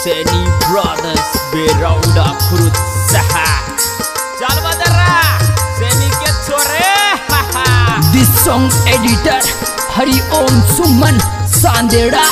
Seni Brothers Berouda Kurut Saha Chal badara Seni ke chore This song editor Hari Om Suman Sandera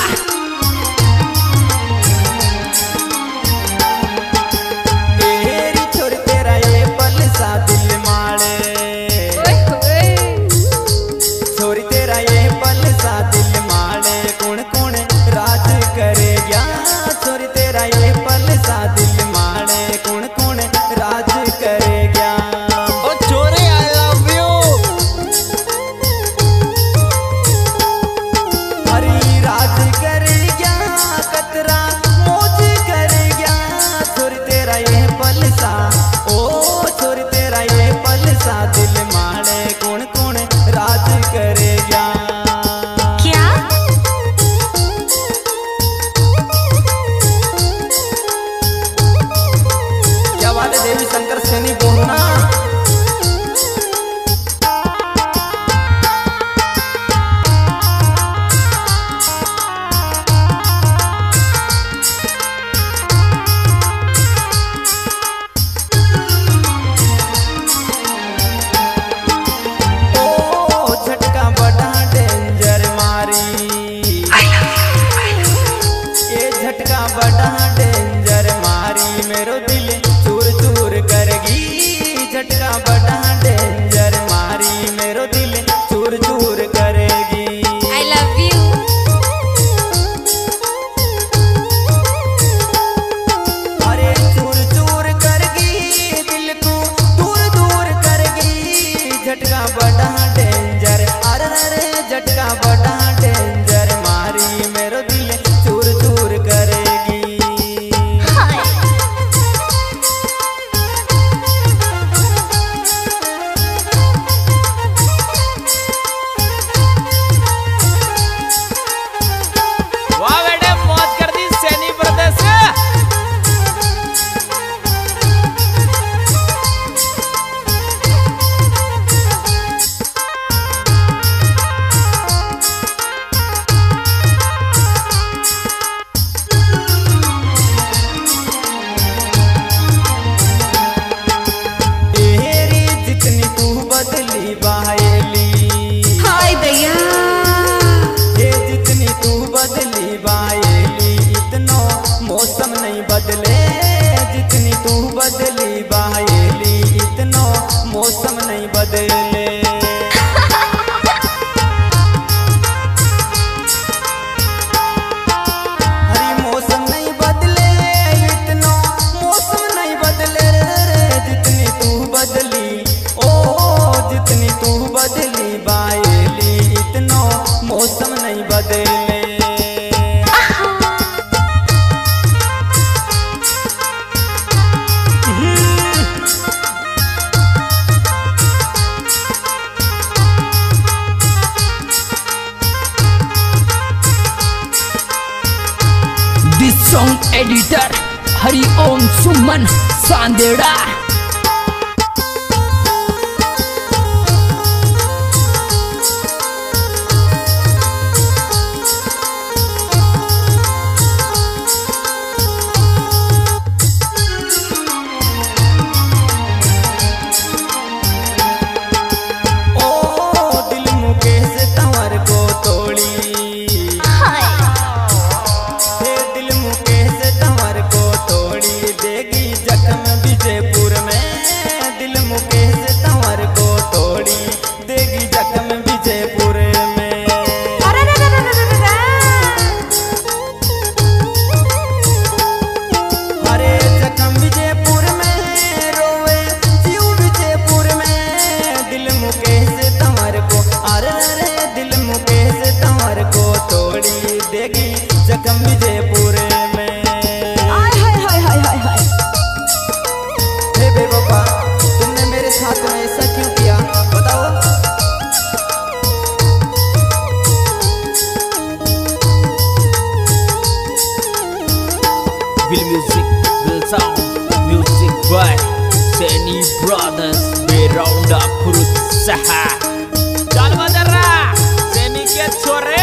बदली बाहेली इतना मौसम नहीं बदले हरी मौसम नहीं बदले इतना मौसम नहीं बदले जितनी तू बदली ओ जितनी तू बदली बाहेली इतना मौसम नहीं बदले Song editor Hari Om Suman Sandera जख्म विजयपुर में हे बेवफा तुमने मेरे साथ में ऐसा क्यों किया बताओ। Will music, will sound, music by Seni Brothers Berouda Kurut Saha Chal badara Seni ke chore